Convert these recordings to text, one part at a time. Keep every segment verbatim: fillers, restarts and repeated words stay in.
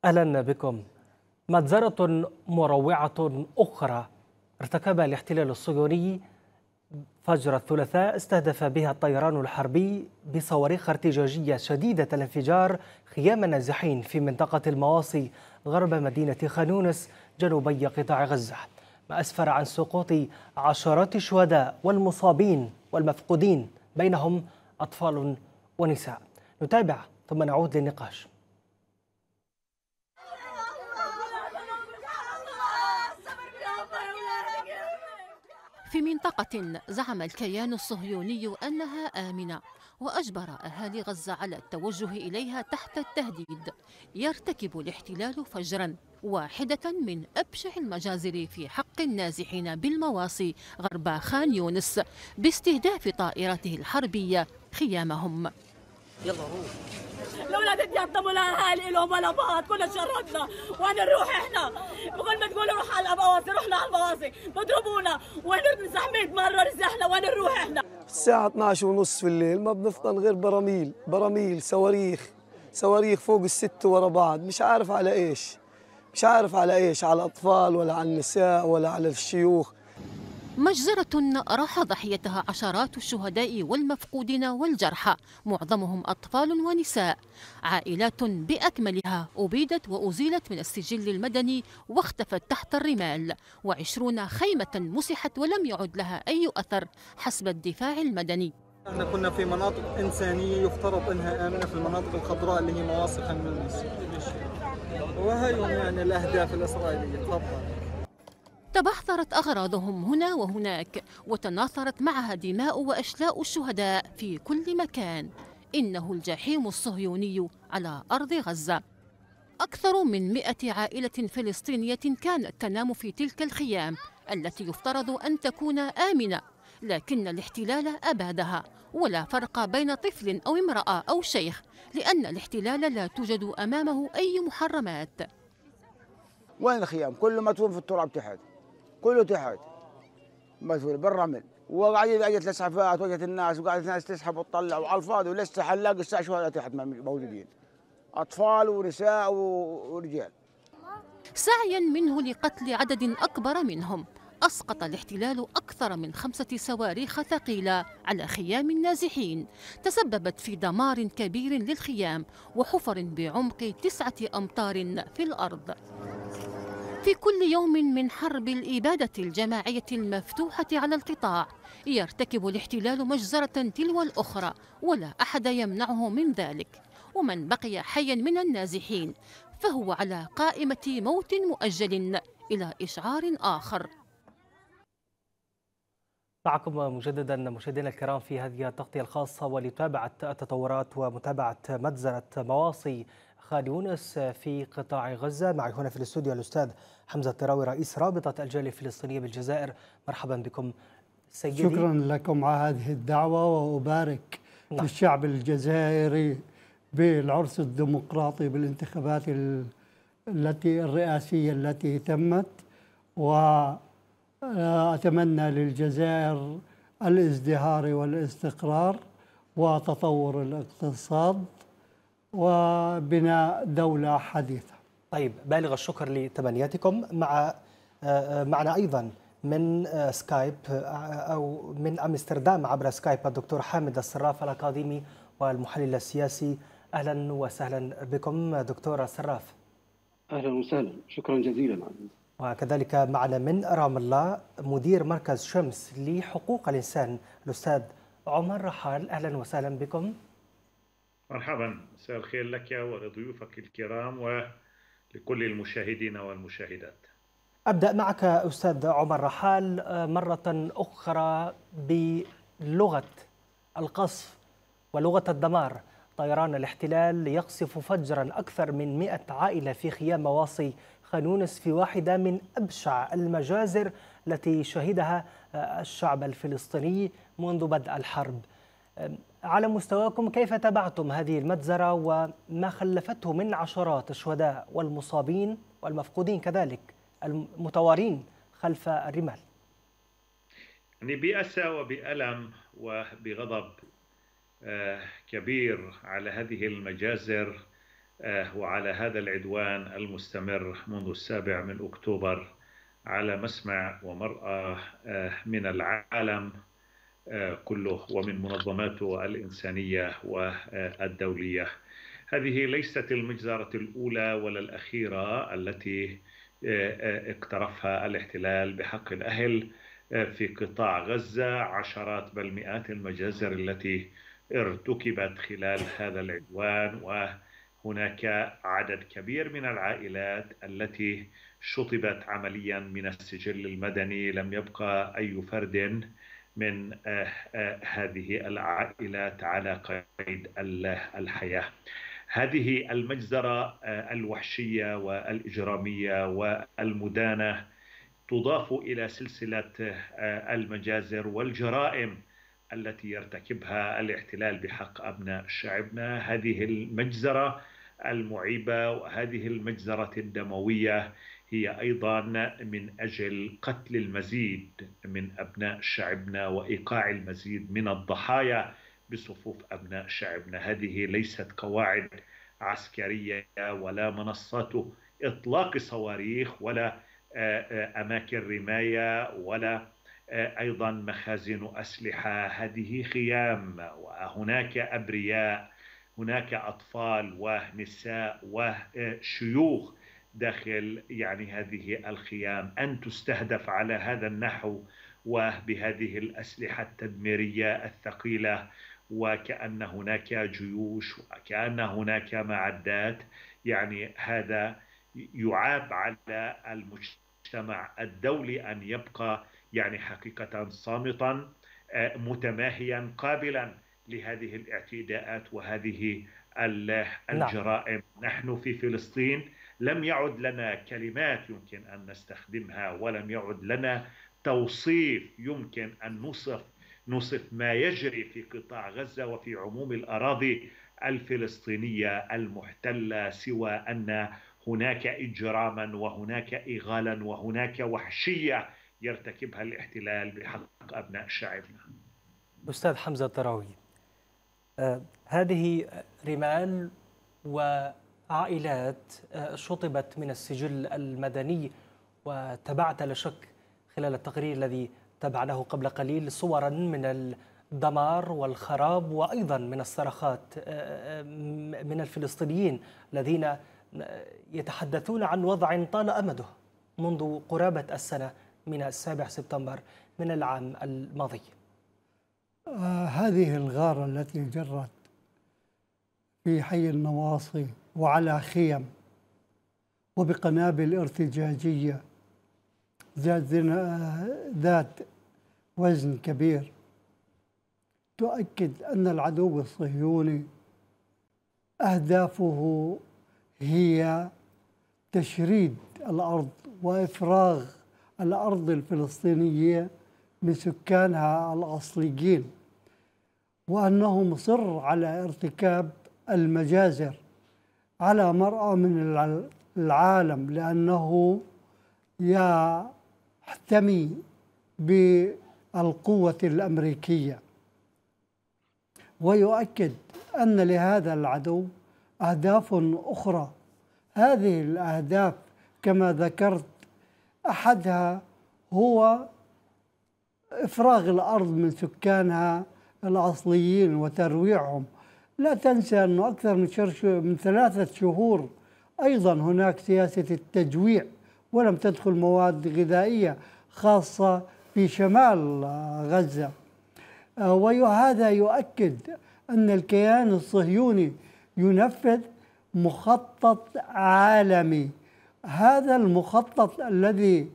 أهلا بكم. مجزرة مروعة أخرى ارتكبها الاحتلال الصهيوني فجر الثلاثاء استهدف بها الطيران الحربي بصواريخ ارتجاجية شديدة الانفجار خيام النازحين في منطقة المواصي غرب مدينة خان يونس جنوبي قطاع غزة، ما أسفر عن سقوط عشرات الشهداء والمصابين والمفقودين بينهم أطفال ونساء. نتابع ثم نعود للنقاش. في منطقة زعم الكيان الصهيوني أنها آمنة وأجبر أهالي غزة على التوجه إليها تحت التهديد، يرتكب الاحتلال فجرا واحدة من أبشع المجازر في حق النازحين بالمواصي غرب خان يونس باستهداف طائرته الحربية خيامهم. يلا روح. الاولاد اتيتموا لاهالي لهم ولا بعض، كنا شردنا وين نروح احنا؟ بقول ما تقولوا روح على البواصي، رحنا على البواصي بضربونا، وين زحمه مره رزحنا، وين نروح احنا؟ الساعة اثنعش ونص في الليل ما بنفطن غير براميل براميل صواريخ صواريخ فوق الست ورا بعض، مش عارف على ايش مش عارف على ايش على الاطفال ولا على النساء ولا على الشيوخ. مجزرة راح ضحيتها عشرات الشهداء والمفقودين والجرحى، معظمهم أطفال ونساء. عائلات بأكملها أبيدت وأزيلت من السجل المدني واختفت تحت الرمال، وعشرون خيمة مسحت ولم يعد لها أي أثر حسب الدفاع المدني. احنا كنا في مناطق إنسانية يفترض أنها آمنة، في المناطق الخضراء اللي هي مواصي خان يونس، وهيهم يعني الأهداف الإسرائيلية. تفضل. تبحثرت أغراضهم هنا وهناك وتناثرت معها دماء وأشلاء الشهداء في كل مكان. إنه الجحيم الصهيوني على أرض غزة. أكثر من مئة عائلة فلسطينية كانت تنام في تلك الخيام التي يفترض أن تكون آمنة، لكن الاحتلال أبادها، ولا فرق بين طفل أو امرأة أو شيخ، لأن الاحتلال لا توجد أمامه أي محرمات. وين الخيام؟ كله مدفون في التراب تحت، كله تحت مدفون بالرمل، وقاعدين اجت الاسعافات واجت الناس وقاعدة الناس تسحب وتطلع وعلى الفاضي، ولسه حلاق الساعه شهداء تحت موجودين، اطفال ونساء ورجال. سعيا منه لقتل عدد اكبر منهم، اسقط الاحتلال اكثر من خمسه صواريخ ثقيله على خيام النازحين، تسببت في دمار كبير للخيام وحفر بعمق تسعه امتار في الارض. في كل يوم من حرب الإبادة الجماعية المفتوحة على القطاع يرتكب الاحتلال مجزرة تلو الأخرى، ولا أحد يمنعه من ذلك. ومن بقي حيا من النازحين فهو على قائمة موت مؤجل إلى إشعار آخر. معكم مجددا مشاهدينا الكرام في هذه التغطية الخاصة ولمتابعة التطورات ومتابعة مجزرة مواصي خان يونس في قطاع غزة. معي هنا في الاستوديو الأستاذ حمزة الطراوي رئيس رابطة الجالية الفلسطينية بالجزائر. مرحبا بكم سيدي. شكرا لكم على هذه الدعوة، وأبارك نعم. للشعب الجزائري بالعرس الديمقراطي بالانتخابات التي الرئاسية التي تمت، وأتمنى للجزائر الازدهار والاستقرار وتطور الاقتصاد وبناء دولة حديثة. طيب، بالغ الشكر لتمنياتكم. مع معنا أيضا من سكايب أو من أمستردام عبر سكايب الدكتور حامد الصراف الأكاديمي والمحلل السياسي. أهلا وسهلا بكم دكتور الصراف. أهلا وسهلا، شكرا جزيلا. وكذلك معنا من رام الله مدير مركز شمس لحقوق الإنسان الأستاذ عمر رحال. أهلا وسهلا بكم. مرحبا، مساء الخير لك ولضيوفك الكرام ولكل المشاهدين والمشاهدات. أبدأ معك أستاذ عمر رحال مرة أخرى بلغة القصف ولغة الدمار. طيران الاحتلال يقصف فجرا أكثر من مئة عائلة في خيام مواصي خان يونس في واحدة من أبشع المجازر التي شهدها الشعب الفلسطيني منذ بدء الحرب. على مستواكم كيف تابعتم هذه المجزرة وما خلفته من عشرات الشهداء والمصابين والمفقودين كذلك المتوارين خلف الرمال؟ يعني بأسى وبألم وبغضب كبير على هذه المجازر وعلى هذا العدوان المستمر منذ السابع من أكتوبر على مسمع ومرأى من العالم كله ومن منظماته الإنسانية والدولية. هذه ليست المجزرة الأولى ولا الأخيرة التي اقترفها الاحتلال بحق الأهل في قطاع غزة. عشرات بل مئات المجازر التي ارتكبت خلال هذا العدوان، وهناك عدد كبير من العائلات التي شطبت عمليا من السجل المدني. لم يبقى أي فرد من هذه العائلات على قيد الحياة. هذه المجزرة الوحشية والإجرامية والمدانة تضاف إلى سلسلة المجازر والجرائم التي يرتكبها الاحتلال بحق أبناء شعبنا. هذه المجزرة المعيبة وهذه المجزرة الدموية هي أيضا من أجل قتل المزيد من أبناء شعبنا وإيقاع المزيد من الضحايا بصفوف أبناء شعبنا. هذه ليست قواعد عسكرية ولا منصات إطلاق صواريخ ولا أماكن رماية ولا أيضا مخازن أسلحة. هذه خيام، وهناك أبرياء، هناك أطفال ونساء وشيوخ داخل يعني هذه الخيام. أن تستهدف على هذا النحو وبهذه الأسلحة التدميرية الثقيلة، وكأن هناك جيوش وكأن هناك معدات، يعني هذا يعاب على المجتمع الدولي أن يبقى يعني حقيقة صامتا متماهيا قابلا لهذه الاعتداءات وهذه الجرائم. نحن في فلسطين لم يعد لنا كلمات يمكن أن نستخدمها، ولم يعد لنا توصيف يمكن أن نوصف نوصف ما يجري في قطاع غزة وفي عموم الأراضي الفلسطينية المحتلة، سوى أن هناك إجراما وهناك إغالا وهناك وحشية يرتكبها الاحتلال بحق أبناء شعبنا. أستاذ حمزة الطراوي، آه هذه رمال وعائلات آه شطبت من السجل المدني، وتابعت لا شك خلال التقرير الذي تابعناه قبل قليل صورا من الدمار والخراب وأيضا من الصرخات آه من الفلسطينيين الذين يتحدثون عن وضع طال أمده منذ قرابة السنة من السابع سبتمبر من العام الماضي. آه هذه الغارة التي جرت في حي النواصي وعلى خيم وبقنابل ارتجاجية ذات, ذات وزن كبير تؤكد أن العدو الصهيوني أهدافه هي تشريد الأرض وإفراغ الأرض الفلسطينية من سكانها الأصليين، وأنه مصر على ارتكاب المجازر على مرأى من العالم، لأنه يحتمي بالقوة الأمريكية، ويؤكد أن لهذا العدو أهداف أخرى. هذه الأهداف كما ذكرت أحدها هو إفراغ الأرض من سكانها الأصليين وترويعهم. لا تنسى أنه أكثر من, من ثلاثة شهور أيضا هناك سياسة التجويع، ولم تدخل مواد غذائية خاصة في شمال غزة. وهذا يؤكد أن الكيان الصهيوني ينفذ مخطط عالمي. هذا المخطط الذي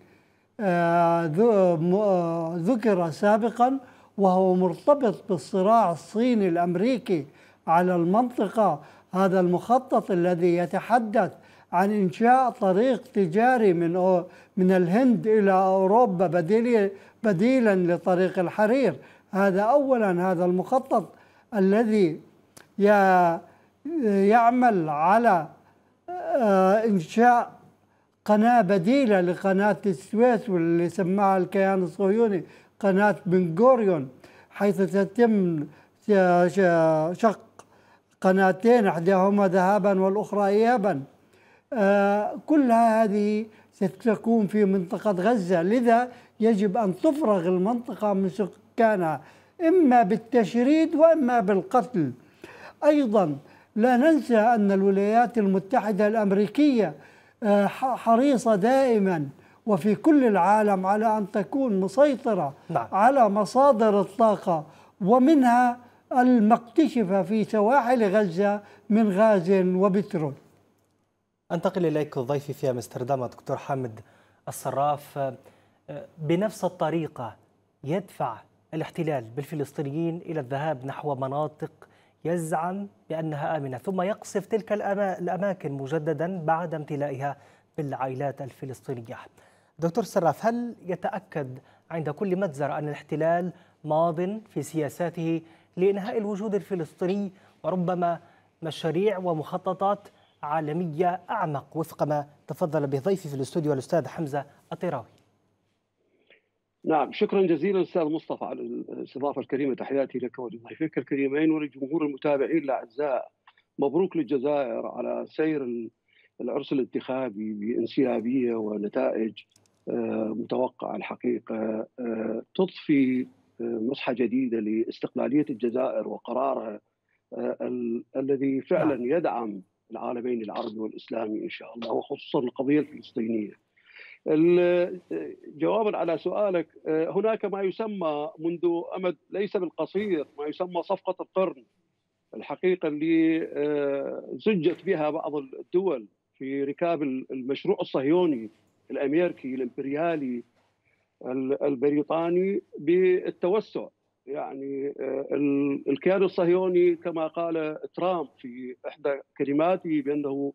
ذكر سابقا وهو مرتبط بالصراع الصيني الأمريكي على المنطقة، هذا المخطط الذي يتحدث عن إنشاء طريق تجاري من من الهند إلى أوروبا بديلا لطريق الحرير. هذا أولا، هذا المخطط الذي يعمل على إنشاء قناة بديلة لقناة السويس واللي سماها الكيان الصهيوني قناة بن غوريون، حيث تتم شق قناتين إحداهما ذهابا والأخرى إيابا. كلها هذه ستكون في منطقة غزة، لذا يجب أن تفرغ المنطقة من سكانها إما بالتشريد وإما بالقتل. أيضا لا ننسى أن الولايات المتحدة الأمريكية حريصة دائما وفي كل العالم على أن تكون مسيطرة نعم. على مصادر الطاقة، ومنها المكتشفة في سواحل غزة من غاز وبترول. أنتقل إليك ضيفي في أمستردام دكتور حامد الصراف. بنفس الطريقة يدفع الاحتلال بالفلسطينيين إلى الذهاب نحو مناطق يزعم بأنها آمنة، ثم يقصف تلك الأماكن مجددا بعد امتلائها بالعائلات الفلسطينية. دكتور الصراف، هل يتأكد عند كل مجزرة أن الاحتلال ماض في سياساته لإنهاء الوجود الفلسطيني وربما مشاريع ومخططات عالمية أعمق وفق ما تفضل به ضيفي في الاستوديو الأستاذ حمزة الطيراوي؟ نعم، شكرا جزيلا أستاذ مصطفى على الاستضافة الكريمة. تحياتي لك ولضيفيك الكريمين ولجمهور المتابعين الأعزاء. مبروك للجزائر على سير العرس الانتخابي بانسيابية ونتائج متوقعة الحقيقة، تضفي مسحة جديدة لاستقلالية الجزائر وقرارها الذي فعلا يدعم العالمين العربي والإسلامي إن شاء الله، وخصوصا القضية الفلسطينية. جوابا على سؤالك، هناك ما يسمى منذ أمد ليس بالقصير ما يسمى صفقة القرن الحقيقة اللي زجت بها بعض الدول في ركاب المشروع الصهيوني الأمريكي الإمبريالي البريطاني بالتوسع. يعني الكيان الصهيوني كما قال ترامب في إحدى كلماته بأنه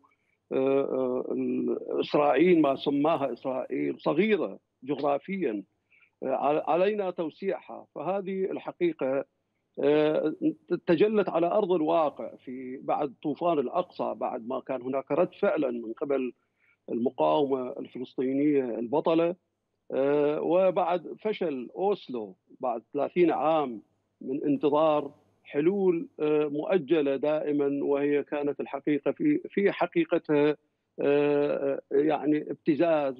إسرائيل ما سماها إسرائيل صغيرة جغرافيا علينا توسيعها. فهذه الحقيقة تجلت على أرض الواقع في بعد طوفان الأقصى، بعد ما كان هناك رد فعلا من قبل المقاومة الفلسطينية البطلة، وبعد فشل أوسلو بعد ثلاثين عام من انتظار حلول مؤجلة دائما، وهي كانت الحقيقة في في حقيقتها يعني ابتزاز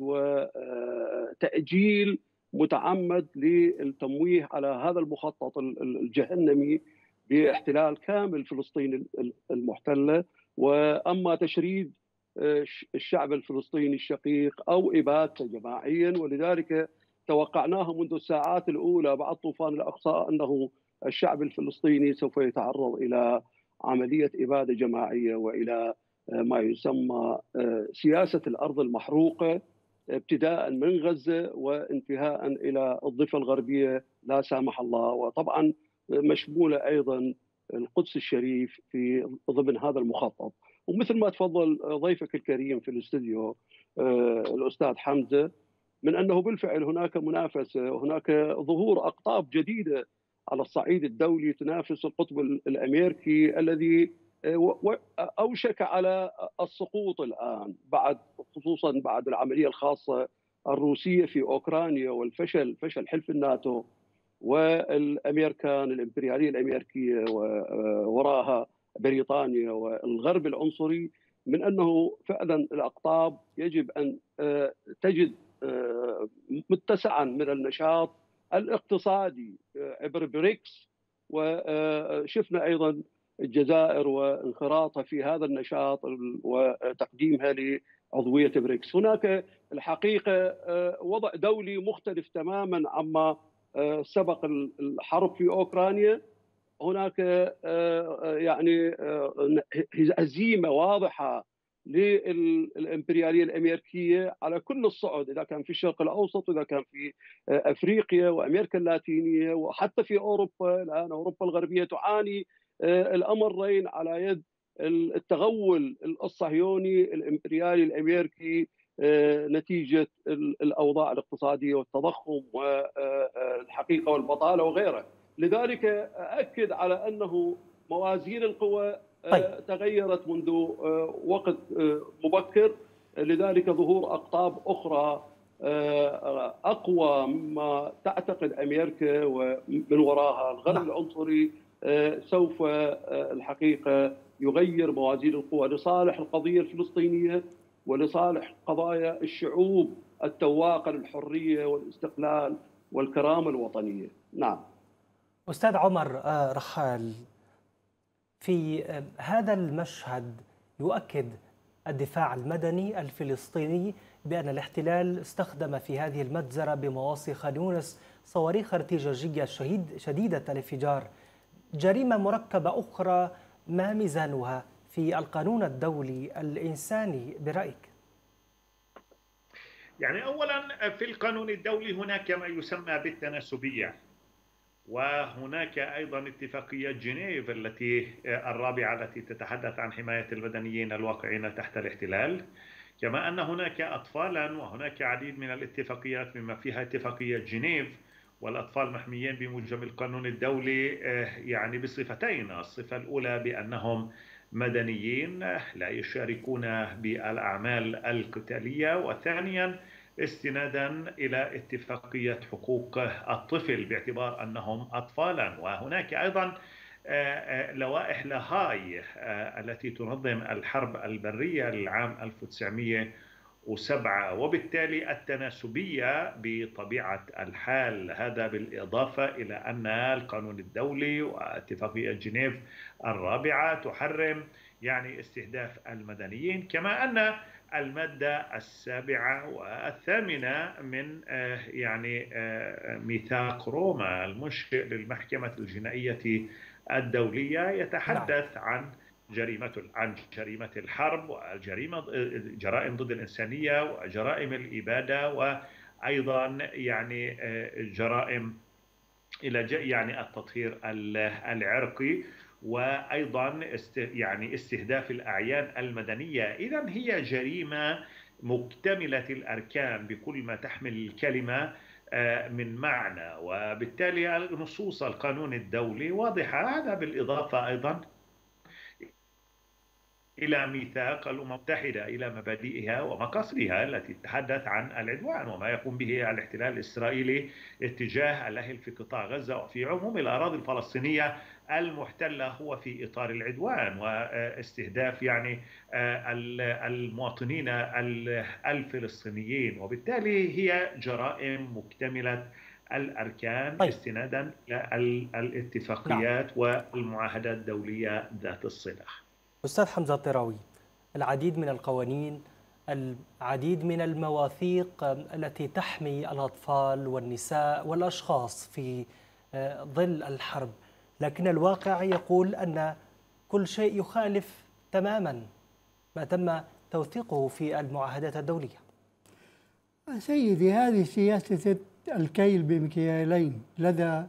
وتأجيل متعمد للتمويه على هذا المخطط الجهنمي باحتلال كامل فلسطين المحتلة، وأما تشريد الشعب الفلسطيني الشقيق أو إبادته جماعيا. ولذلك توقعناها منذ الساعات الأولى بعد طوفان الأقصى أنه الشعب الفلسطيني سوف يتعرض إلى عملية إبادة جماعية وإلى ما يسمى سياسة الأرض المحروقة، ابتداء من غزة وانتهاء إلى الضفة الغربية لا سامح الله، وطبعا مشمولة أيضا القدس الشريف في ضمن هذا المخطط. ومثل ما تفضل ضيفك الكريم في الاستوديو الأستاذ حمزة، من أنه بالفعل هناك منافسة وهناك ظهور أقطاب جديدة على الصعيد الدولي تنافس القطب الأمريكي الذي أوشك على السقوط الآن، بعد خصوصا بعد العملية الخاصة الروسية في أوكرانيا والفشل فشل حلف الناتو والأمريكان الإمبريالية الأمريكية ووراها بريطانيا والغرب العنصري. من أنه فعلا الأقطاب يجب أن تجد متسعا من النشاط الاقتصادي عبر بريكس، وشفنا أيضا الجزائر وانخراطها في هذا النشاط وتقديمها لعضوية بريكس. هناك الحقيقة وضع دولي مختلف تماما عما سبق الحرب في أوكرانيا. هناك يعني هزيمة واضحة للإمبريالية الأمريكية على كل الصعد، إذا كان في الشرق الأوسط وإذا كان في أفريقيا وأمريكا اللاتينية وحتى في أوروبا. الآن أوروبا الغربية تعاني الأمرين على يد التغول الصهيوني الإمبريالي الأمريكي نتيجة الأوضاع الاقتصادية والتضخم والحقيقة والبطالة وغيرها. لذلك أكد على أنه موازين القوى طيب. تغيرت منذ وقت مبكر، لذلك ظهور أقطاب أخرى أقوى مما تعتقد أمريكا ومن وراها الغرب العنصري سوف الحقيقة يغير موازين القوى لصالح القضية الفلسطينية ولصالح قضايا الشعوب التواقة للحرية والاستقلال والكرامة الوطنية. نعم. أستاذ عمر رحال، في هذا المشهد يؤكد الدفاع المدني الفلسطيني بأن الاحتلال استخدم في هذه المجزرة بمواصي خان يونس صواريخ ارتجاجية شديد شديدة الانفجار، جريمة مركبة أخرى ما ميزانها في القانون الدولي الإنساني برأيك؟ يعني أولا في القانون الدولي هناك ما يسمى بالتناسبية، وهناك أيضا اتفاقية جنيف التي الرابعة التي تتحدث عن حماية المدنيين الواقعين تحت الاحتلال، كما أن هناك أطفالا وهناك عديد من الاتفاقيات مما فيها اتفاقية جنيف، والأطفال محميين بموجب القانون الدولي يعني بصفتين: الصفة الأولى بأنهم مدنيين لا يشاركون بالأعمال القتالية، وثانيا استنادا إلى اتفاقية حقوق الطفل باعتبار أنهم أطفالا. وهناك أيضا لوائح لاهاي التي تنظم الحرب البرية للعام ألف وتسعمئة وسبعة، وبالتالي التناسبية بطبيعة الحال. هذا بالإضافة إلى أن القانون الدولي واتفاقية جنيف الرابعة تحرم يعني استهداف المدنيين، كما أن المادة السابعة والثامنة من يعني ميثاق روما المنشئ للمحكمة الجنائية الدولية يتحدث عن جريمة عن جريمة الحرب وجريمة جرائم ضد الإنسانية وجرائم الإبادة، وأيضا يعني جرائم إلى يعني التطهير العرقي، وأيضا يعني استهداف الأعيان المدنية. إذن هي جريمة مكتملة الأركان بكل ما تحمل الكلمة من معنى، وبالتالي نصوص القانون الدولي واضحة. هذا بالإضافة أيضا إلى ميثاق الأمم المتحدة، إلى مبادئها ومقاصدها التي تتحدث عن العدوان وما يقوم به الاحتلال الإسرائيلي اتجاه الأهل في قطاع غزة وفي عموم الأراضي الفلسطينية المحتلة، هو في إطار العدوان واستهداف يعني المواطنين الفلسطينيين، وبالتالي هي جرائم مكتملة الأركان طيب. استنادا إلى الاتفاقيات نعم. والمعاهدات الدولية ذات الصلة. أستاذ حمزة الطراوي، العديد من القوانين، العديد من المواثيق التي تحمي الأطفال والنساء والأشخاص في ظل الحرب، لكن الواقع يقول أن كل شيء يخالف تماما ما تم توثيقه في المعاهدات الدولية. سيدي، هذه سياسة الكيل بمكيالين لدى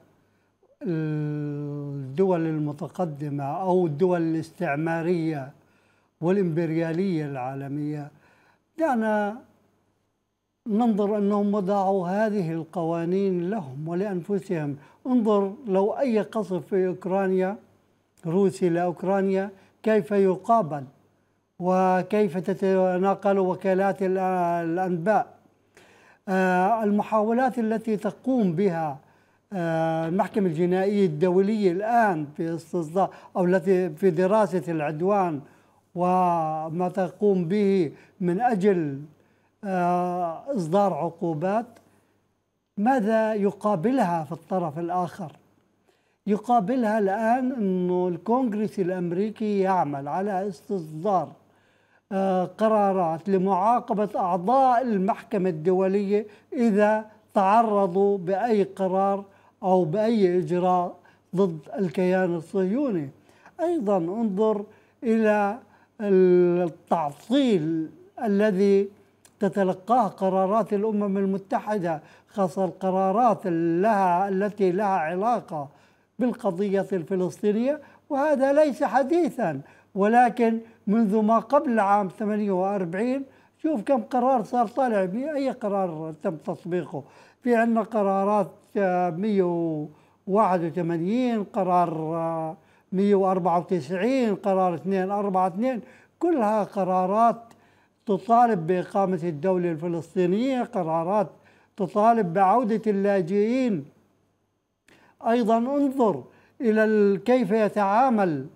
الدول المتقدمة أو الدول الاستعمارية والإمبريالية العالمية. دعنا ننظر أنهم وضعوا هذه القوانين لهم ولأنفسهم. انظر لو أي قصف في أوكرانيا روسي لأوكرانيا كيف يقابل وكيف تتناقل وكالات الأنباء. المحاولات التي تقوم بها المحكمة الجنائية الدولية الآن في استصدار أو التي في دراسة العدوان وما تقوم به من أجل إصدار عقوبات، ماذا يقابلها في الطرف الآخر؟ يقابلها الآن أنه الكونغرس الأمريكي يعمل على استصدار قرارات لمعاقبة أعضاء المحكمة الدولية إذا تعرضوا بأي قرار أو بأي إجراء ضد الكيان الصهيوني. أيضا انظر إلى التعطيل الذي تتلقاه قرارات الأمم المتحدة، خاصة القرارات لها التي لها علاقة بالقضية الفلسطينية، وهذا ليس حديثا، ولكن منذ ما قبل عام ثمانية وأربعين شوف كم قرار صار طالع به، أي قرار تم تطبيقه. في عندنا قرارات مئة وواحد وثمانين، قرار مئة وأربعة وتسعين، قرار اثنين أربعة اثنين، كلها قرارات تطالب بإقامة الدولة الفلسطينية، قرارات تطالب بعودة اللاجئين. أيضا انظر إلى كيف يتعامل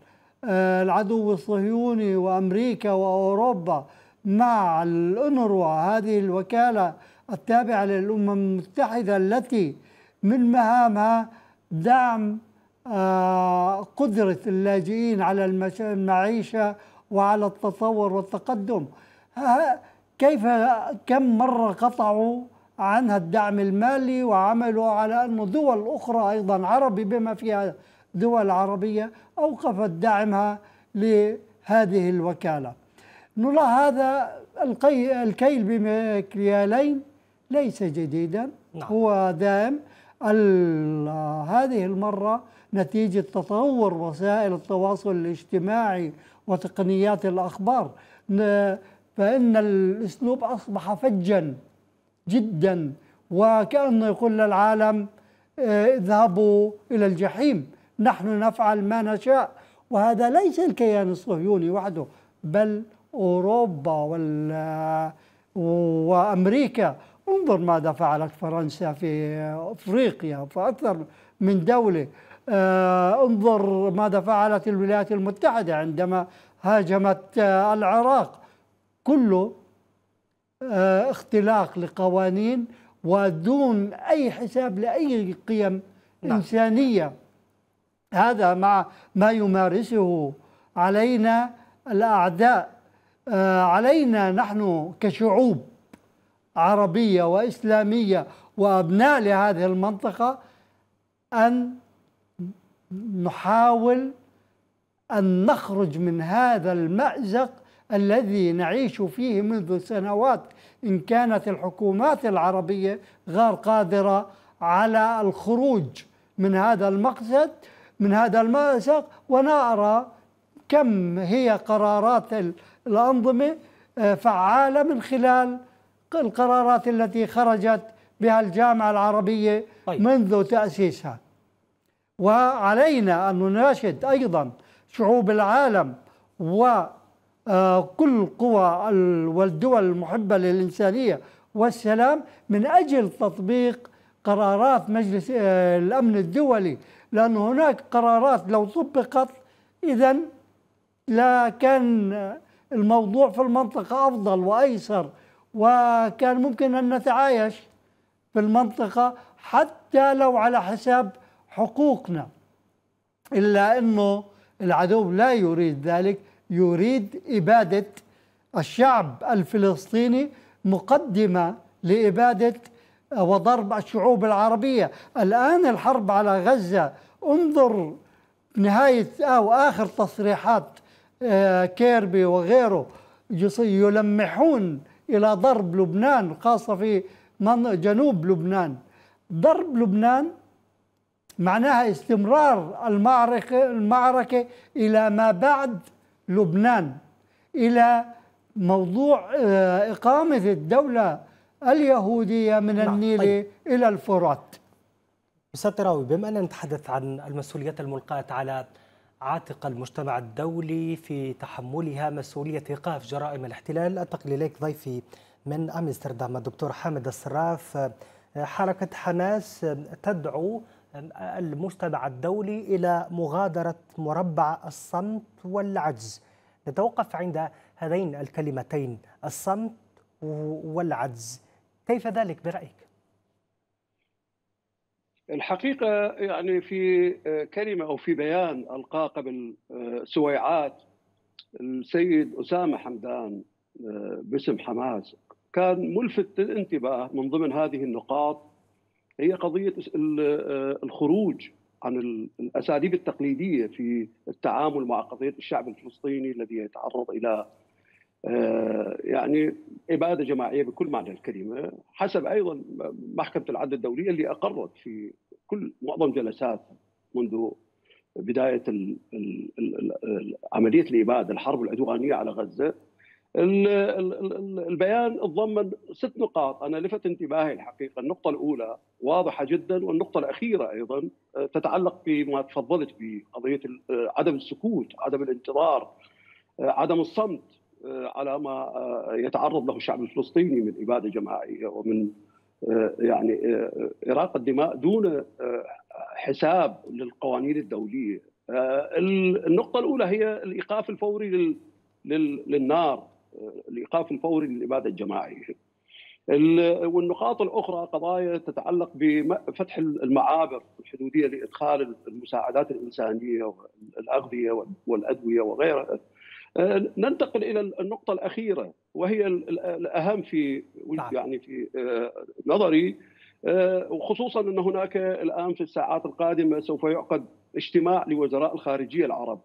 العدو الصهيوني وأمريكا وأوروبا مع الأونروا، هذه الوكالة التابعة للأمم المتحدة التي من مهامها دعم قدرة اللاجئين على المعيشة وعلى التطور والتقدم. كيف كم مرة قطعوا عنها الدعم المالي وعملوا على أن دول أخرى أيضا عربي بما فيها دول عربية أوقفت دعمها لهذه الوكالة. نرى هذا الكيل بمكيالين ليس جديدا، نعم. هو دائم. هذه المرة نتيجة تطور وسائل التواصل الاجتماعي وتقنيات الأخبار، فإن الأسلوب أصبح فجا جدا، وكأنه يقول للعالم اذهبوا إلى الجحيم، نحن نفعل ما نشاء. وهذا ليس الكيان الصهيوني وحده، بل أوروبا وأمريكا. انظر ماذا فعلت فرنسا في أفريقيا في أكثر من دولة. انظر ماذا فعلت الولايات المتحدة عندما هاجمت العراق. كله اختلاق لقوانين ودون أي حساب لأي قيم نعم. إنسانية. هذا مع ما يمارسه علينا الأعداء. علينا نحن كشعوب عربية وإسلامية وأبناء لهذه المنطقة أن نحاول أن نخرج من هذا المأزق الذي نعيش فيه منذ سنوات، إن كانت الحكومات العربية غير قادرة على الخروج من هذا المقصد من هذا المأزق. ونرى كم هي قرارات الأنظمة فعالة من خلال القرارات التي خرجت بها الجامعة العربية طيب. منذ تأسيسها. وعلينا أن نناشد أيضا شعوب العالم وكل القوى والدول المحبة للإنسانية والسلام من أجل تطبيق قرارات مجلس الأمن الدولي، لأن هناك قرارات لو طبقت إذن لا كان الموضوع في المنطقة أفضل وأيسر، وكان ممكن أن نتعايش في المنطقة حتى لو على حساب حقوقنا. إلا أنه العدو لا يريد ذلك، يريد إبادة الشعب الفلسطيني مقدمة لإبادة وضرب الشعوب العربية. الآن الحرب على غزة، انظر نهاية أو آخر تصريحات كيربي وغيره، يلمحون إلى ضرب لبنان، خاصة في جنوب لبنان. ضرب لبنان معناها استمرار المعركة المعركة إلى ما بعد لبنان، إلى موضوع إقامة الدولة اليهودية من النيل طيب. إلى الفرات. أستاذ تراوي، بما أننا نتحدث عن المسؤوليات الملقاة على عاتق المجتمع الدولي في تحملها مسؤولية إيقاف جرائم الاحتلال، أنتقل إليك ضيفي من أمستردام الدكتور حامد الصراف. حركة حماس تدعو المجتمع الدولي إلى مغادرة مربع الصمت والعجز. نتوقف عند هذين الكلمتين، الصمت والعجز، كيف ذلك برأيك؟ الحقيقة يعني في كلمة أو في بيان ألقاه قبل سويعات السيد أسامة حمدان باسم حماس، كان ملفت للانتباه من ضمن هذه النقاط، هي قضية الخروج عن الأساليب التقليدية في التعامل مع قضية الشعب الفلسطيني الذي يتعرض إلى يعني إبادة جماعية بكل معنى الكلمة، حسب أيضا محكمة العدل الدولية اللي أقرت في كل معظم جلسات منذ بداية عملية الإبادة الحرب العدوانية على غزة. البيان تضمن ست نقاط أنا لفت انتباهي الحقيقة. النقطة الأولى واضحة جدا، والنقطة الأخيرة أيضا تتعلق بما تفضلت بقضية عدم السكوت، عدم الانتظار، عدم الصمت على ما يتعرض له الشعب الفلسطيني من إبادة جماعية ومن يعني إراقة دماء دون حساب للقوانين الدولية. النقطة الأولى هي الإيقاف الفوري لل... لل... للنار، الإيقاف الفوري للإبادة الجماعية. والنقاط الأخرى قضايا تتعلق بفتح المعابر الحدودية لإدخال المساعدات الإنسانية والأغذية والأدوية وغيرها. ننتقل إلى النقطة الأخيرة وهي الأهم في يعني في نظري، وخصوصا أن هناك الآن في الساعات القادمة سوف يعقد اجتماع لوزراء الخارجية العرب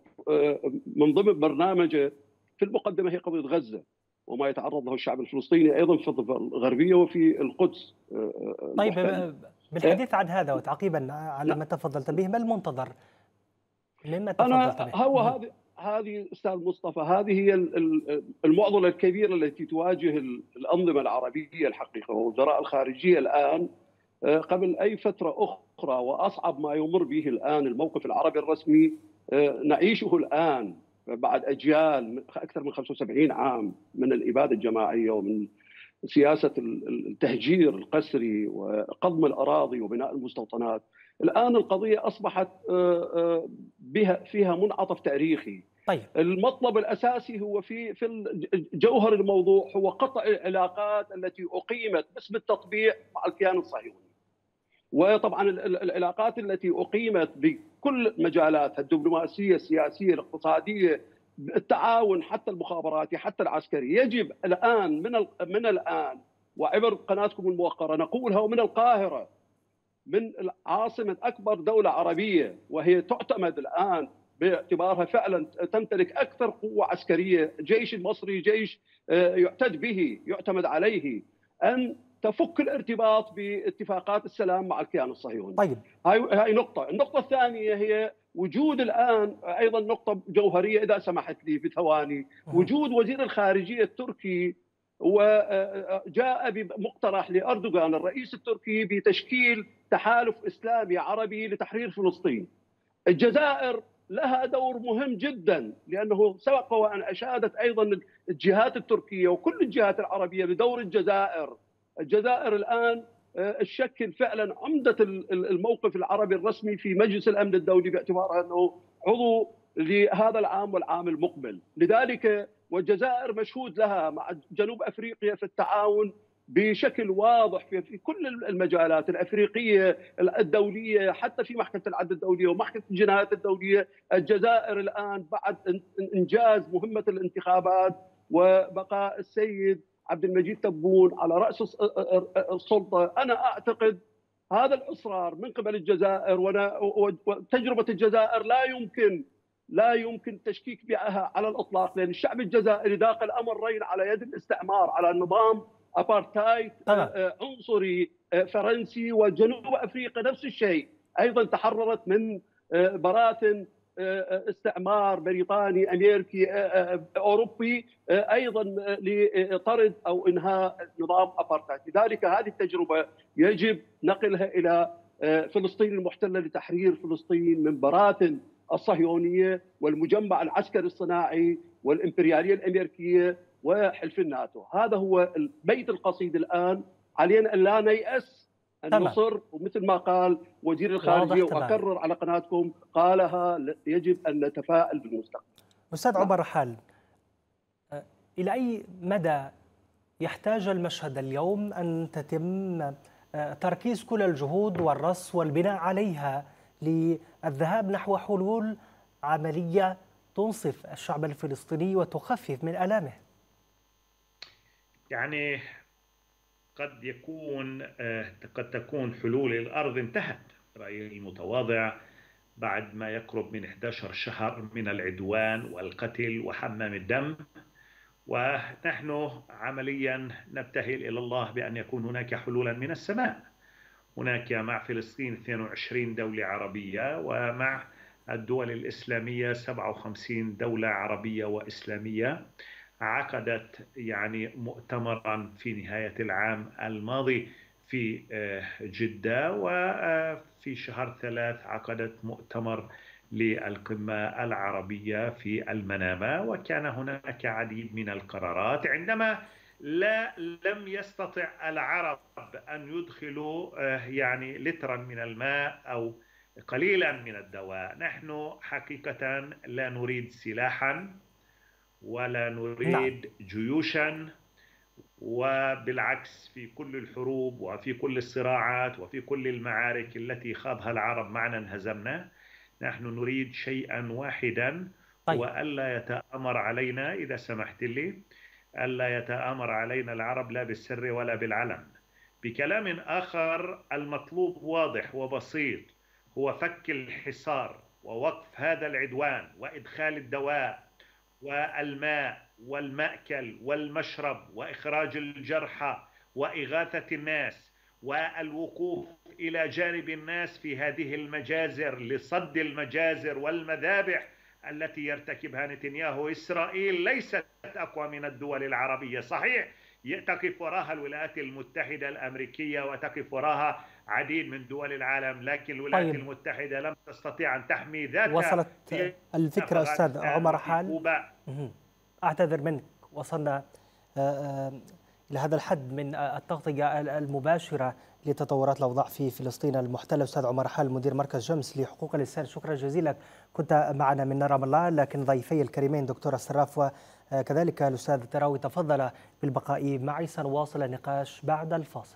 من ضمن برنامجه في المقدمة هي قضية غزة وما يتعرض له الشعب الفلسطيني أيضا في الضفة الغربية وفي القدس. طيب بالحديث عن هذا وتعقيبا على ما تفضلت به، ما المنتظر مما تفضلت به؟ هو هذه هذه استاذ مصطفى، هذه هي المعضله الكبيره التي تواجه الانظمه العربيه الحقيقه ووزراء الخارجيه الان قبل اي فتره اخرى، واصعب ما يمر به الان الموقف العربي الرسمي نعيشه الان بعد اجيال اكثر من خمسة وسبعين عام من الاباده الجماعيه ومن سياسه التهجير القسري وقضم الاراضي وبناء المستوطنات. الان القضيه اصبحت بها فيها منعطف تاريخي. طيب. المطلب الاساسي هو في في جوهر الموضوع هو قطع العلاقات التي اقيمت باسم التطبيع مع الكيان الصهيوني. وطبعا العلاقات التي اقيمت بكل مجالاتها الدبلوماسيه، السياسيه، الاقتصاديه، التعاون حتى المخابراتي حتى العسكري، يجب الان من من الان وعبر قناتكم الموقره نقولها ومن القاهره من عاصمه اكبر دوله عربيه وهي تعتمد الان باعتبارها فعلا تمتلك اكثر قوه عسكريه، الجيش المصري جيش يعتد به يعتمد عليه، ان تفك الارتباط باتفاقات السلام مع الكيان الصهيوني. طيب. هاي هاي نقطه، النقطه الثانيه هي وجود الان ايضا نقطه جوهريه اذا سمحت لي بثواني، وجود وزير الخارجيه التركي وجاء بمقترح لاردوغان الرئيس التركي بتشكيل تحالف اسلامي عربي لتحرير فلسطين. الجزائر لها دور مهم جدا لانه سبق وان اشادت ايضا الجهات التركيه وكل الجهات العربيه بدور الجزائر. الجزائر الان تشكل فعلا عمده الموقف العربي الرسمي في مجلس الامن الدولي باعتبارها انه عضو لهذا العام والعام المقبل، لذلك والجزائر مشهود لها مع جنوب افريقيا في التعاون بشكل واضح في كل المجالات الافريقيه الدوليه، حتى في محكمه العدل الدوليه ومحكمه الجنايات الدوليه. الجزائر الان بعد انجاز مهمه الانتخابات وبقاء السيد عبد المجيد تبون على راس السلطه، انا اعتقد هذا الاصرار من قبل الجزائر وتجربه الجزائر لا يمكن لا يمكن التشكيك بها على الاطلاق، لان الشعب الجزائري ذاق الامرين على يد الاستعمار، على النظام ابارتايد عنصري فرنسي، وجنوب افريقيا نفس الشيء ايضا تحررت من براثن استعمار بريطاني امريكي اوروبي ايضا لطرد او انهاء نظام ابارتايد. لذلك هذه التجربه يجب نقلها الى فلسطين المحتله لتحرير فلسطين من براثن الصهيونيه والمجمع العسكري الصناعي والامبرياليه الامريكيه وحلف الناتو. هذا هو البيت القصيد الان، علينا ان لا نيأس، ان تمام. نصر، ومثل ما قال وزير الخارجيه واكرر على قناتكم قالها، يجب ان نتفائل بالمستقبل. استاذ عمر رحال، الى اي مدى يحتاج المشهد اليوم ان تتم تركيز كل الجهود والرص والبناء عليها للذهاب نحو حلول عمليه تنصف الشعب الفلسطيني وتخفف من آلامه؟ يعني قد يكون قد تكون حلول الأرض انتهت، رأيي المتواضع، بعد ما يقرب من أحد عشر شهر من العدوان والقتل وحمام الدم، ونحن عمليا نبتهل إلى الله بأن يكون هناك حلولا من السماء. هناك مع فلسطين اثنين وعشرين دولة عربية، ومع الدول الإسلامية سبعة وخمسين دولة عربية وإسلامية. عقدت يعني مؤتمرا في نهاية العام الماضي في جدة، وفي شهر ثلاث عقدت مؤتمر للقمة العربية في المنامة، وكان هناك عديد من القرارات. عندما لا لم يستطع العرب أن يدخلوا يعني لترا من الماء أو قليلا من الدواء. نحن حقيقة لا نريد سلاحا ولا نريد جيوشا، وبالعكس في كل الحروب وفي كل الصراعات وفي كل المعارك التي خاضها العرب معنا انهزمنا. نحن نريد شيئا واحدا، طيب. وألا يتآمر علينا، إذا سمحت لي، ألا يتآمر علينا العرب لا بالسر ولا بالعلن. بكلام آخر، المطلوب واضح وبسيط، هو فك الحصار ووقف هذا العدوان وإدخال الدواء والماء والمأكل والمشرب وإخراج الجرحى وإغاثة الناس والوقوف إلى جانب الناس في هذه المجازر لصد المجازر والمذابح التي يرتكبها نتنياهو. إسرائيل ليست أقوى من الدول العربية، صحيح تقف وراها الولايات المتحدة الأمريكية وتقف وراها عديد من دول العالم، لكن الولايات طيب. المتحدة لم تستطيع أن تحمي ذاتها. وصلت الفكرة أستاذ عمر رحال، أعتذر منك، وصلنا إلى هذا الحد من التغطية المباشرة لتطورات الأوضاع في فلسطين المحتلة. أستاذ عمر رحال مدير مركز جمس لحقوق الإنسان، شكرا جزيلا، كنت معنا من رام الله. لكن ضيفي الكريمين دكتور الصراف وكذلك الأستاذ التراوي تفضل بالبقاء معي، سنواصل النقاش بعد الفاصل.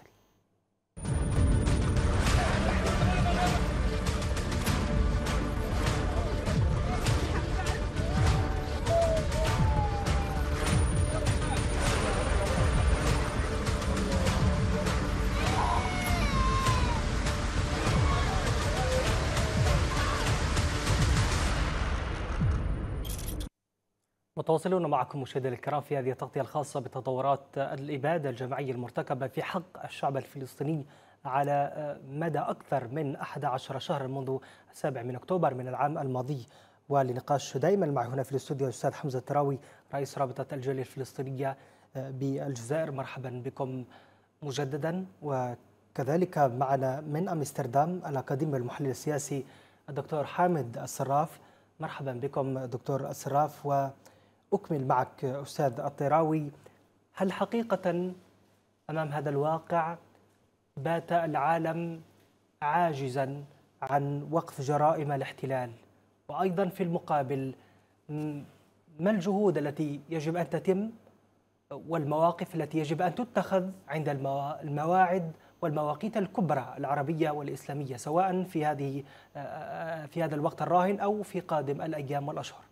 متواصلون معكم مشاهدينا الكرام في هذه التغطية الخاصة بتطورات الإبادة الجماعية المرتكبة في حق الشعب الفلسطيني على مدى أكثر من أحد عشر شهرا منذ السابع من أكتوبر من العام الماضي. ولنقاش دائما معي هنا في الاستوديو الأستاذ حمزة التراوي رئيس رابطة الجالية الفلسطينية بالجزائر، مرحبا بكم مجددا. وكذلك معنا من أمستردام الأكاديمي المحلل السياسي الدكتور حامد الصراف، مرحبا بكم دكتور الصراف. و أكمل معك أستاذ الطراوي، هل حقيقة أمام هذا الواقع بات العالم عاجزا عن وقف جرائم الاحتلال؟ وأيضا في المقابل، ما الجهود التي يجب أن تتم والمواقف التي يجب أن تتخذ عند المواعيد والمواقيت الكبرى العربية والإسلامية، سواء في هذه في هذا الوقت الراهن أو في قادم الأيام والأشهر؟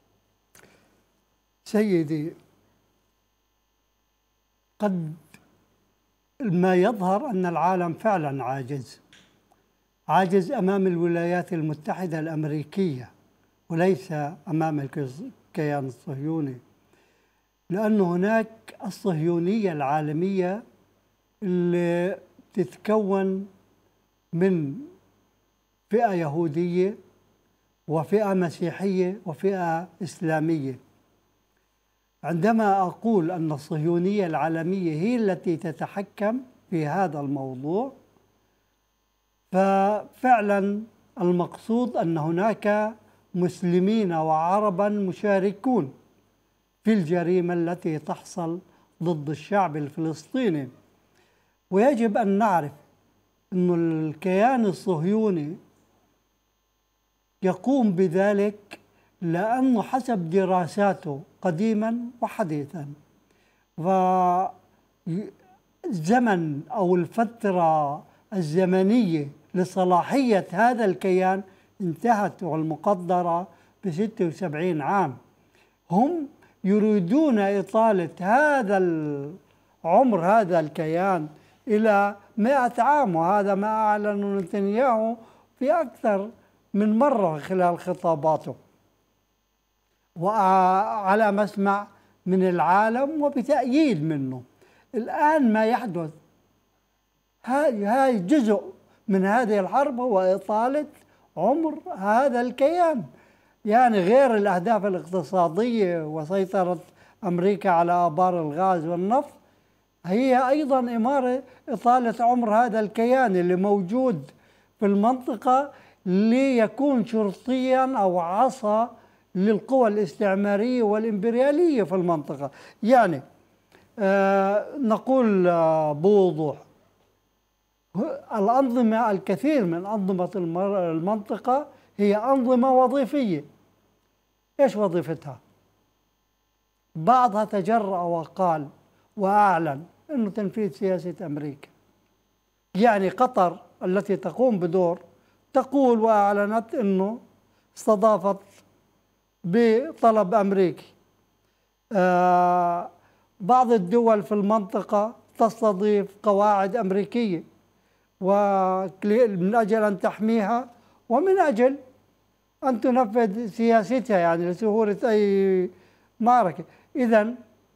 سيدي، قد ما يظهر أن العالم فعلا عاجز عاجز أمام الولايات المتحدة الأمريكية وليس أمام الكيان الصهيوني، لأن هناك الصهيونية العالمية اللي تتكون من فئة يهودية وفئة مسيحية وفئة إسلامية. عندما أقول أن الصهيونية العالمية هي التي تتحكم في هذا الموضوع، ففعلا المقصود أن هناك مسلمين وعربا مشاركون في الجريمة التي تحصل ضد الشعب الفلسطيني. ويجب أن نعرف أن الكيان الصهيوني يقوم بذلك لأنه حسب دراساته قديما وحديثا، والزمن أو الفترة الزمنية لصلاحية هذا الكيان انتهت والمقدرة بستة وسبعين عام. هم يريدون إطالة هذا العمر هذا الكيان إلى مئة عام، وهذا ما أعلن نتنياهو في أكثر من مرة خلال خطاباته وعلى مسمع من العالم وبتأييد منه. الآن ما يحدث هاي جزء من هذه الحرب هو إطالة عمر هذا الكيان، يعني غير الأهداف الاقتصادية وسيطرة أمريكا على آبار الغاز والنفط، هي أيضا إمارة إطالة عمر هذا الكيان اللي موجود في المنطقة ليكون شرطيا أو عصا للقوى الاستعمارية والإمبريالية في المنطقة. يعني آه نقول آه بوضوح، الأنظمة الكثير من أنظمة المنطقة هي أنظمة وظيفية. إيش وظيفتها؟ بعضها تجرأ وقال وأعلن أنه تنفيذ سياسة أمريكا. يعني قطر التي تقوم بدور تقول وأعلنت أنه استضافت بطلب أمريكي. آه بعض الدول في المنطقة تستضيف قواعد أمريكية ومن أجل أن تحميها ومن أجل أن تنفذ سياستها، يعني لسهولة أي معركة. إذن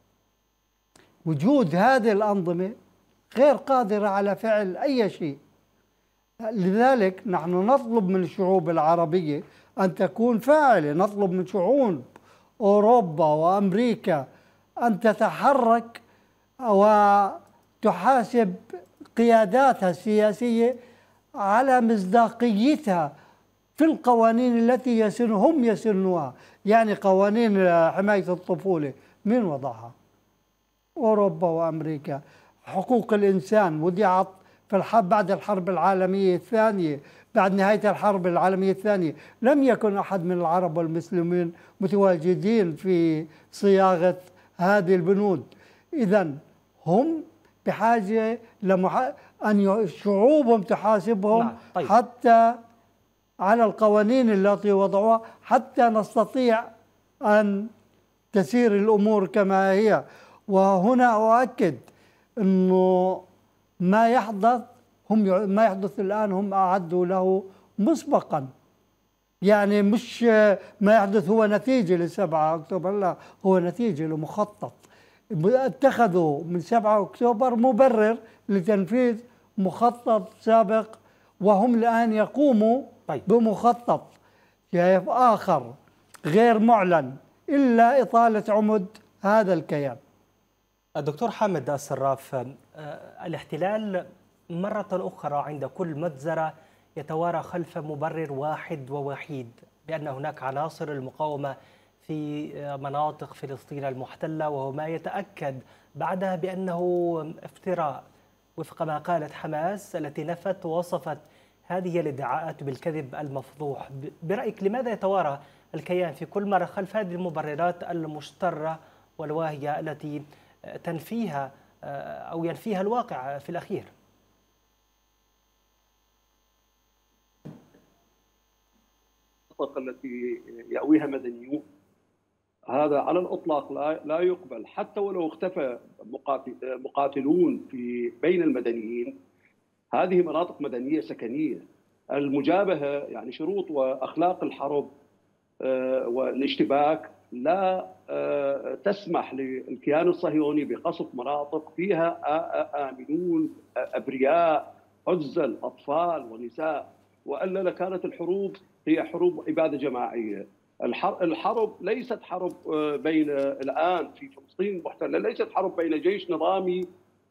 وجود هذه الأنظمة غير قادرة على فعل أي شيء. لذلك نحن نطلب من الشعوب العربية أن تكون فاعلة، نطلب من شعوب أوروبا وأمريكا أن تتحرك وتحاسب قياداتها السياسية على مصداقيتها في القوانين التي يسن هم يسنوها. يعني قوانين حماية الطفولة من وضعها؟ أوروبا وأمريكا. حقوق الإنسان وضعت في الحرب بعد الحرب العالمية الثانية. بعد نهاية الحرب العالمية الثانية لم يكن أحد من العرب والمسلمين متواجدين في صياغة هذه البنود. إذن هم بحاجة لمح... أن شعوبهم تحاسبهم. نعم. طيب. حتى على القوانين التي وضعوها حتى نستطيع أن تسير الأمور كما هي. وهنا أؤكد أنه ما يحدث هم ما يحدث الآن هم أعدوا له مسبقا. يعني مش ما يحدث هو نتيجة لسبعة أكتوبر، لا، هو نتيجة لمخطط اتخذوا من سبعة أكتوبر مبرر لتنفيذ مخطط سابق، وهم الآن يقوموا طيب. بمخطط آخر غير معلن إلا إطالة عمد هذا الكيان. الدكتور حامد الصراف، الاحتلال مرة أخرى عند كل مجزرة يتوارى خلف مبرر واحد ووحيد، بأن هناك عناصر المقاومة في مناطق فلسطين المحتلة، وهو ما يتأكد بعدها بأنه افتراء وفق ما قالت حماس التي نفت ووصفت هذه الادعاءات بالكذب المفضوح. برأيك لماذا يتوارى الكيان في كل مرة خلف هذه المبررات المشترة والواهية التي تنفيها أو ينفيها الواقع في الأخير؟ التي يأويها مدنيون هذا على الإطلاق لا لا يقبل، حتى ولو اختفى مقاتلون في بين المدنيين. هذه مناطق مدنية سكنية. المجابهة يعني شروط وأخلاق الحرب والاشتباك لا تسمح للكيان الصهيوني بقصف مناطق فيها آمنون أبرياء عزل أطفال ونساء، وإلا لكانت الحروب هي حروب إبادة جماعية. الحرب ليست حرب بين الآن في فلسطين المحتلة ليست حرب بين جيش نظامي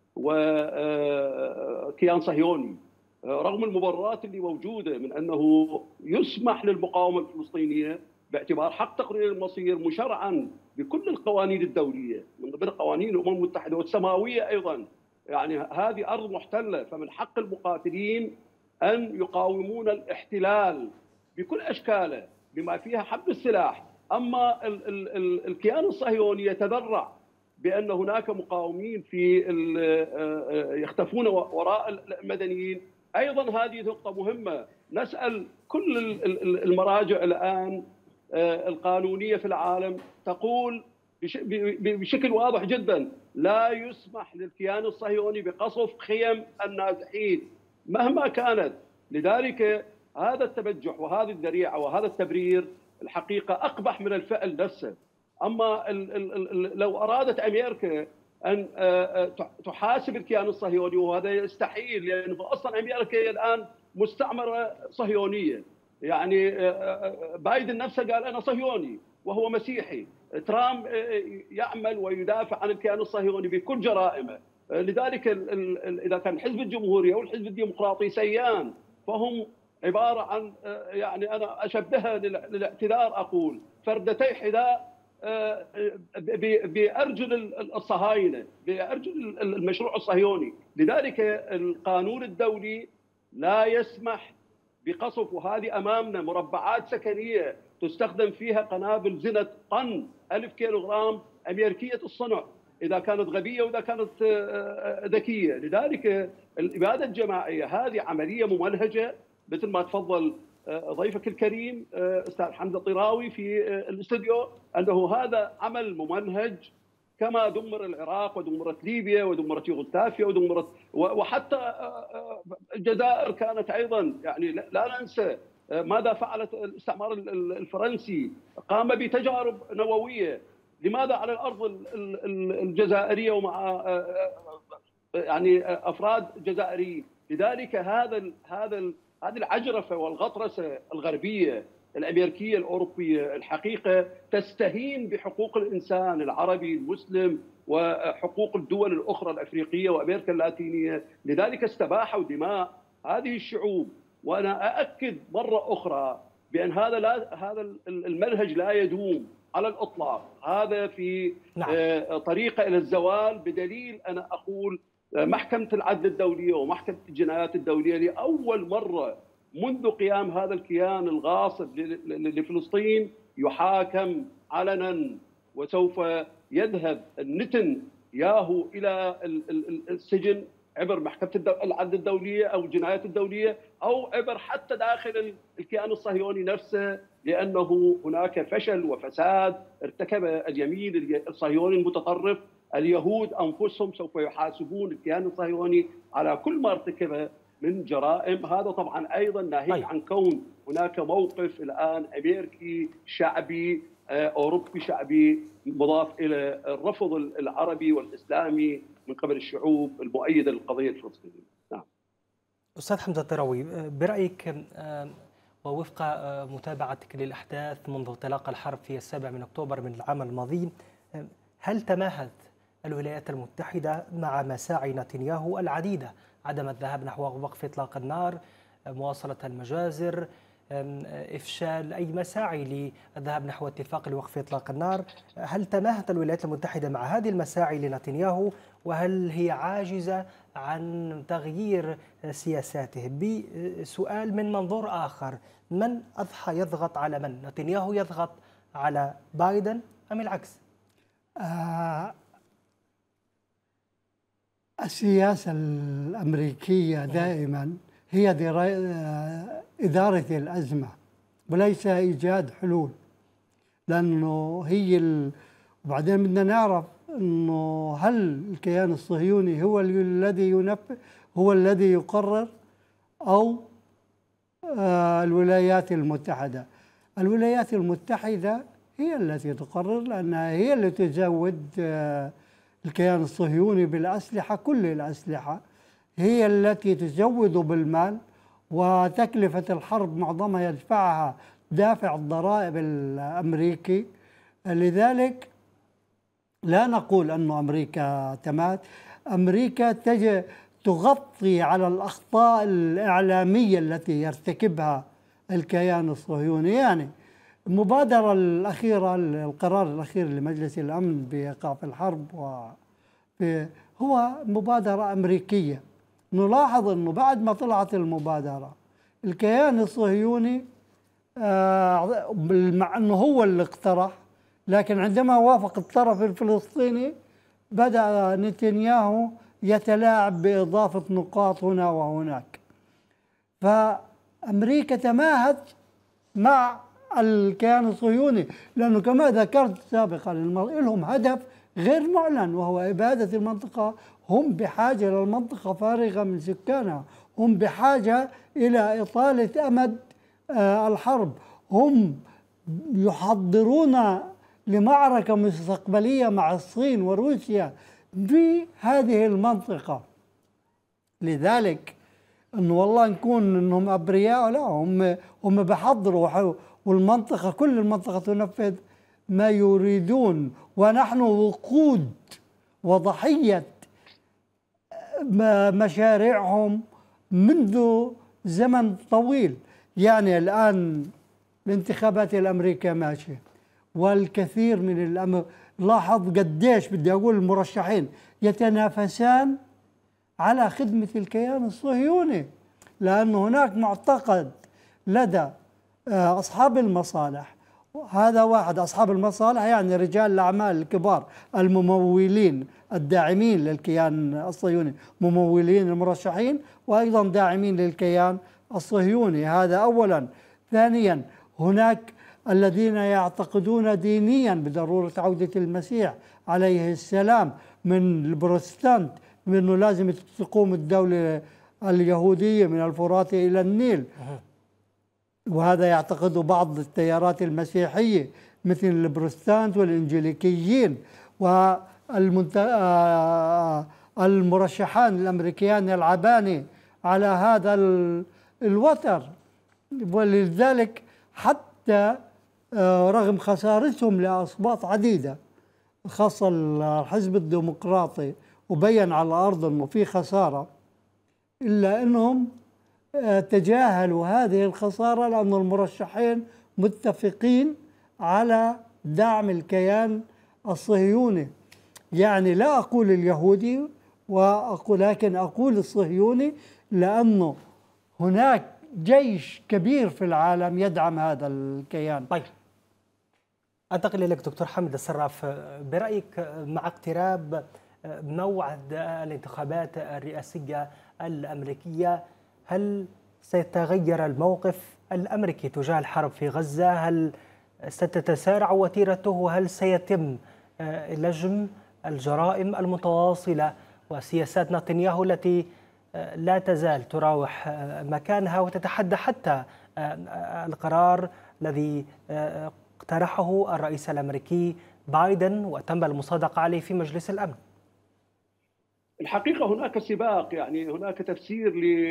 وكيان صهيوني، رغم المبررات اللي موجودة من أنه يسمح للمقاومة الفلسطينية باعتبار حق تقرير المصير مشرعا بكل القوانين الدولية من ضمن قوانين الأمم المتحدة والسماوية أيضا. يعني هذه أرض محتلة، فمن حق المقاتلين أن يقاومون الاحتلال بكل أشكاله بما فيها حمل السلاح. أما ال ال ال الكيان الصهيوني يتذرع بأن هناك مقاومين في يختفون وراء المدنيين، أيضا هذه نقطة مهمة. نسأل كل المراجع الآن القانونية في العالم تقول بشكل واضح جدا لا يسمح للكيان الصهيوني بقصف خيم النازحين مهما كانت. لذلك هذا التبجح وهذه الذريعة وهذا التبرير الحقيقة أقبح من الفعل نفسه. أما لو أرادت أمريكا أن تحاسب الكيان الصهيوني، وهذا يستحيل لأنه أصلا أمريكا الآن مستعمرة صهيونية. يعني بايدن نفسه قال أنا صهيوني وهو مسيحي. ترامب يعمل ويدافع عن الكيان الصهيوني بكل جرائمه. لذلك إذا كان الحزب الجمهوري أو الحزب الديمقراطي سيان، فهم عبارة عن يعني أنا أشبهها للاعتذار أقول فردتي حذاء بأرجل الصهاينة، بأرجل المشروع الصهيوني. لذلك القانون الدولي لا يسمح بقصف، وهذه أمامنا مربعات سكنية تستخدم فيها قنابل زنة طن ألف كيلوغرام أمريكية الصنع، إذا كانت غبية وإذا كانت ذكية. لذلك الإبادة الجماعية هذه عملية ممنهجة، مثل ما تفضل ضيفك الكريم أستاذ حمزة الطراوي في الاستوديو، أنه هذا عمل ممنهج، كما دمر العراق ودمرت ليبيا ودمرت يوغوسلافيا ودمرت وحتى الجزائر كانت أيضا. يعني لا ننسى ماذا فعلت الاستعمار الفرنسي، قام بتجارب نووية. لماذا على الأرض الجزائرية ومع يعني أفراد جزائريين؟ لذلك هذا هذا هذه العجرفة والغطرسة الغربية الأمريكية الأوروبية الحقيقة تستهين بحقوق الإنسان العربي المسلم وحقوق الدول الأخرى الأفريقية وأمريكا اللاتينية. لذلك استباحوا دماء هذه الشعوب. وأنا أأكد مرة أخرى بأن هذا لا هذا المنهج لا يدوم على الإطلاق، هذا في نعم. طريقة إلى الزوال، بدليل أنا أقول محكمة العدل الدولية ومحكمة الجنايات الدولية لأول مرة منذ قيام هذا الكيان الغاصب لفلسطين يحاكم علنا، وسوف يذهب النتن ياهو إلى السجن عبر محكمة العدل الدولية أو الجنايات الدولية، أو عبر حتى داخل الكيان الصهيوني نفسه، لأنه هناك فشل وفساد ارتكب اليمين الصهيوني المتطرف. اليهود أنفسهم سوف يحاسبون الكيان الصهيوني على كل ما ارتكبه من جرائم. هذا طبعا أيضا ناهيك عن كون هناك موقف الآن أمريكي شعبي أوروبي شعبي مضاف إلى الرفض العربي والإسلامي من قبل الشعوب المؤيدة للقضية الفلسطينية. نعم. أستاذ حمزة الطراوي، برأيك ووفق متابعتك للأحداث منذ انطلاق الحرب في السابع من أكتوبر من العام الماضي، هل تماهت الولايات المتحدة مع مساعي نتنياهو العديدة عدم الذهاب نحو وقف إطلاق النار، مواصلة المجازر، إفشال أي مساعي للذهاب نحو اتفاق لوقف إطلاق النار؟ هل تماهت الولايات المتحدة مع هذه المساعي لنتنياهو، وهل هي عاجزة عن تغيير سياساته؟ بسؤال من منظور آخر، من أضحى يضغط على من؟ نتنياهو يضغط على بايدن أم العكس؟ آه السياسة الأمريكية دائما هي إدارة الأزمة وليس إيجاد حلول، لأنه هي ال... وبعدين بدنا نعرف أنه هل الكيان الصهيوني هو الذي ينفذ، هو الذي يقرر، أو آه الولايات المتحدة؟ الولايات المتحدة هي التي تقرر، لأنها هي اللي تزود آه الكيان الصهيوني بالأسلحة، كل الأسلحة، هي التي تزود بالمال، وتكلفة الحرب معظمها يدفعها دافع الضرائب الأمريكي. لذلك لا نقول أن أمريكا تمات. أمريكا تجي تغطي على الأخطاء الإعلامية التي يرتكبها الكيان الصهيوني. يعني المبادرة الأخيرة، القرار الأخير لمجلس الأمن بإيقاف الحرب هو مبادرة أمريكية. نلاحظ أنه بعد ما طلعت المبادرة الكيان الصهيوني مع أنه هو اللي اقترح، لكن عندما وافق الطرف الفلسطيني بدأ نتنياهو يتلاعب بإضافة نقاط هنا وهناك. فأمريكا تماهت مع الكيان الصهيوني، لأنه كما ذكرت سابقا لهم هدف غير معلن وهو إبادة المنطقة. هم بحاجة للمنطقة فارغة من سكانها، هم بحاجة إلى إطالة أمد الحرب، هم يحضرون لمعركة مستقبلية مع الصين وروسيا بهذه المنطقة. لذلك أنه والله نكون أنهم أبرياء، لا، هم هم بحضروا، والمنطقة كل المنطقة تنفذ ما يريدون، ونحن وقود وضحية مشاريعهم منذ زمن طويل. يعني الآن الانتخابات الأمريكية ماشية، والكثير من الأمر. لاحظ قديش بدي أقول المرشحين يتنافسان على خدمة الكيان الصهيوني، لأن هناك معتقد لدى أصحاب المصالح. هذا واحد، أصحاب المصالح يعني رجال الأعمال الكبار الممولين الداعمين للكيان الصهيوني، ممولين المرشحين وأيضا داعمين للكيان الصهيوني. هذا أولا. ثانيا، هناك الذين يعتقدون دينيا بضرورة عودة المسيح عليه السلام من البروتستانت، بأنه لازم تقوم الدولة اليهودية من الفرات إلى النيل، وهذا يعتقده بعض التيارات المسيحية مثل البروتستانت والإنجيليكيين. والمرشحان الأمريكيان يلعبان على هذا الوتر، ولذلك حتى رغم خسارتهم لأصوات عديدة خاصة الحزب الديمقراطي وبين على الأرض أنه في خسارة، إلا أنهم تجاهلوا هذه الخسارة لأن المرشحين متفقين على دعم الكيان الصهيوني. يعني لا أقول اليهودي وأقول، لكن أقول الصهيوني، لأنه هناك جيش كبير في العالم يدعم هذا الكيان. طيب، أنتقل إليك دكتور حامد الصراف. برأيك مع اقتراب موعد الانتخابات الرئاسية الأمريكية، هل سيتغير الموقف الأمريكي تجاه الحرب في غزة؟ هل ستتسارع وتيرته؟ هل سيتم لجم الجرائم المتواصلة وسياسات نتنياهو التي لا تزال تراوح مكانها وتتحدى حتى القرار الذي اقترحه الرئيس الأمريكي بايدن وتم المصادقة عليه في مجلس الأمن؟ الحقيقة هناك سباق، يعني هناك تفسير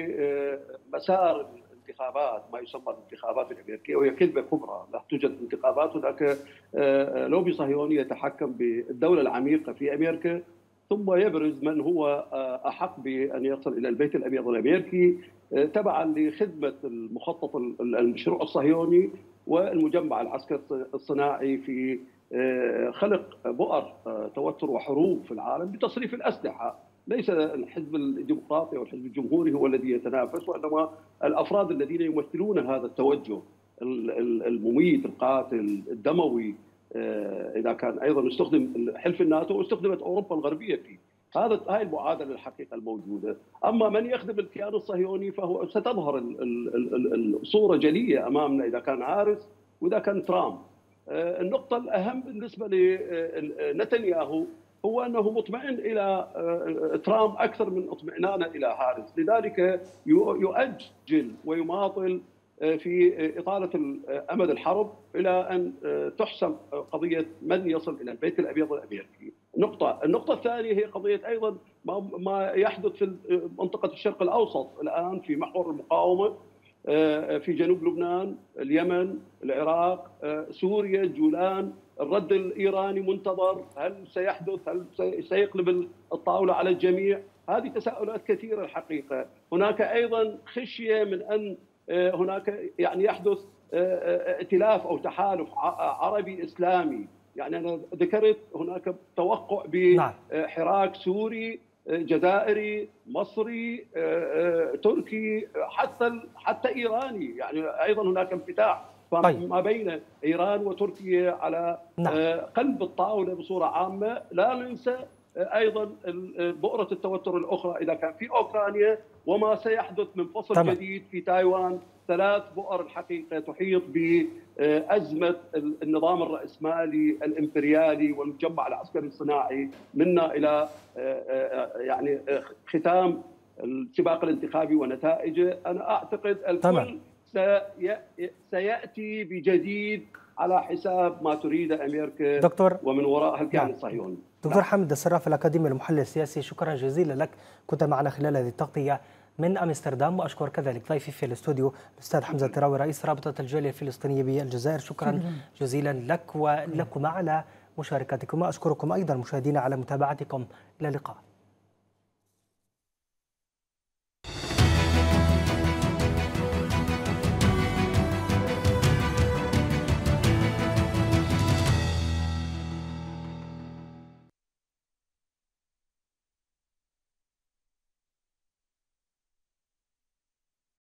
لمسار الانتخابات، ما يسمى الانتخابات الأمريكية، وهي كذبة كبرى. لا توجد انتخابات، هناك لوبي صهيوني يتحكم بالدولة العميقة في أمريكا، ثم يبرز من هو أحق بأن يصل إلى البيت الأبيض الأمريكي تبعا لخدمة المخطط المشروع الصهيوني والمجمع العسكري الصناعي في خلق بؤر توتر وحروب في العالم بتصريف الأسلحة. ليس الحزب الديمقراطي أو الحزب الجمهوري هو الذي يتنافس، وإنما الأفراد الذين يمثلون هذا التوجه المميت القاتل الدموي. إذا كان أيضا استخدم حلف الناتو واستخدمت أوروبا الغربية فيه، هذا هاي المعادلة الحقيقة الموجودة. أما من يخدم الكيان الصهيوني فهو ستظهر الصورة جلية أمامنا إذا كان هاريس وإذا كان ترامب. النقطة الأهم بالنسبة لنتنياهو هو أنه مطمئن إلى ترامب أكثر من اطمئنانه إلى هاريس، لذلك يؤجل ويماطل في إطالة أمد الحرب إلى أن تحسم قضية من يصل إلى البيت الأبيض الأمريكي. نقطة النقطة الثانية هي قضية أيضا ما يحدث في منطقة الشرق الأوسط الآن في محور المقاومة في جنوب لبنان، اليمن، العراق، سوريا، الجولان. الرد الإيراني منتظر، هل سيحدث؟ هل سيقلب الطاولة على الجميع؟ هذه تساؤلات كثيرة الحقيقة. هناك أيضا خشية من أن هناك يعني يحدث ائتلاف أو تحالف عربي إسلامي. يعني أنا ذكرت هناك توقع بحراك سوري، جزائري، مصري، تركي، حتى حتى إيراني. يعني أيضا هناك انفتاح ما بين إيران وتركيا على قلب الطاولة بصورة عامة. لا ننسى أيضا بؤرة التوتر الأخرى إذا كان في أوكرانيا، وما سيحدث من فصل طبعا. جديد في تايوان. ثلاث بؤر الحقيقة تحيط بأزمة النظام الرأسمالي الإمبريالي والمجمع العسكري الصناعي منا إلى يعني ختام السباق الانتخابي ونتائجه. أنا أعتقد الكل طبعا. سيأتي بجديد على حساب ما تريد أمريكا دكتور ومن وراءها الكيان الصهيوني. دكتور نعم. حامد الصراف الأكاديمي المحلل السياسي، شكرا جزيلا لك، كنت معنا خلال هذه التغطية من أمستردام. وأشكر كذلك ضيفي في الاستوديو الأستاذ حمزة التراوي رئيس رابطة الجالية الفلسطينية بالجزائر. شكرا جزيلا لك ولكم على مشاركتكم، وأشكركم أيضا مشاهدينا على متابعتكم. إلى اللقاء.